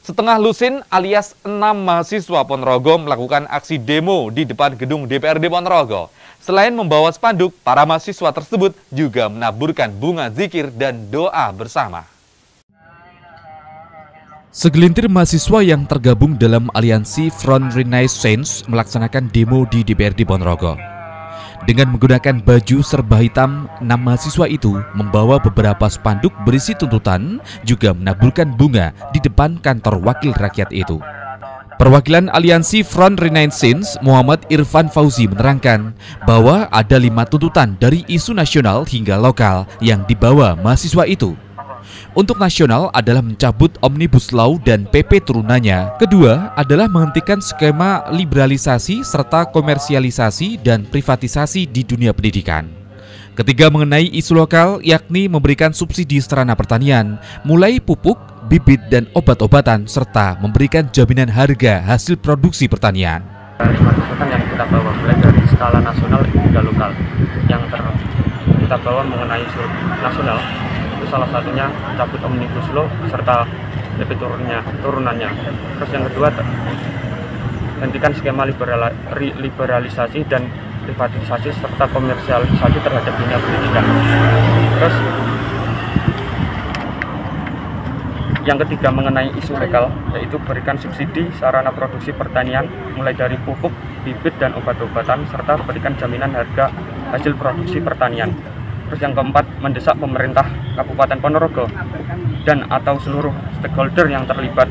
Setengah lusin alias 6 mahasiswa Ponorogo melakukan aksi demo di depan gedung DPRD Ponorogo. Selain membawa spanduk, para mahasiswa tersebut juga menaburkan bunga zikir dan doa bersama. Segelintir mahasiswa yang tergabung dalam aliansi Front Renaissance melaksanakan demo di DPRD Ponorogo. Dengan menggunakan baju serba hitam, 6 mahasiswa itu membawa beberapa spanduk berisi tuntutan, juga menaburkan bunga di depan kantor wakil rakyat itu. Perwakilan aliansi Front Renaissance, Muhammad Irfan Fauzi menerangkan bahwa ada 5 tuntutan dari isu nasional hingga lokal yang dibawa mahasiswa itu. Untuk nasional adalah mencabut Omnibus Law dan PP turunannya. Kedua adalah menghentikan skema liberalisasi serta komersialisasi dan privatisasi di dunia pendidikan. Ketiga mengenai isu lokal, yakni memberikan subsidi sarana pertanian, mulai pupuk, bibit dan obat-obatan, serta memberikan jaminan harga hasil produksi pertanian. 5 tuntutan yang kita bawa mulai dari skala nasional hingga lokal. Yang kita bawa mengenai isu nasional, salah satunya cabut Omnibus Law serta PP turunannya. Terus yang kedua, hentikan skema liberalisasi dan privatisasi serta komersialisasi terhadap dunia pendidikan. Terus yang ketiga mengenai isu lokal, yaitu berikan subsidi sarana produksi pertanian mulai dari pupuk, bibit dan obat-obatan serta berikan jaminan harga hasil produksi pertanian. Terus yang keempat, mendesak pemerintah Kabupaten Ponorogo dan atau seluruh stakeholder yang terlibat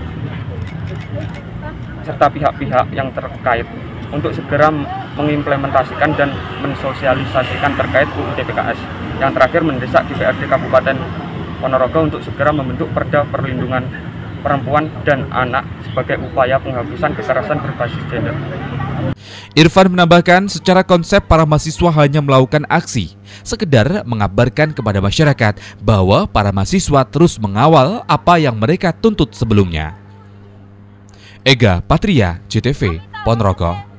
serta pihak-pihak yang terkait untuk segera mengimplementasikan dan mensosialisasikan terkait UU TPKS. Yang terakhir, mendesak DPRD Kabupaten Ponorogo untuk segera membentuk Perda Perlindungan Perempuan dan Anak sebagai upaya penghapusan kekerasan berbasis gender. Irfan menambahkan, secara konsep para mahasiswa hanya melakukan aksi, sekedar mengabarkan kepada masyarakat bahwa para mahasiswa terus mengawal apa yang mereka tuntut sebelumnya. Ega Patria, JTV, Ponorogo.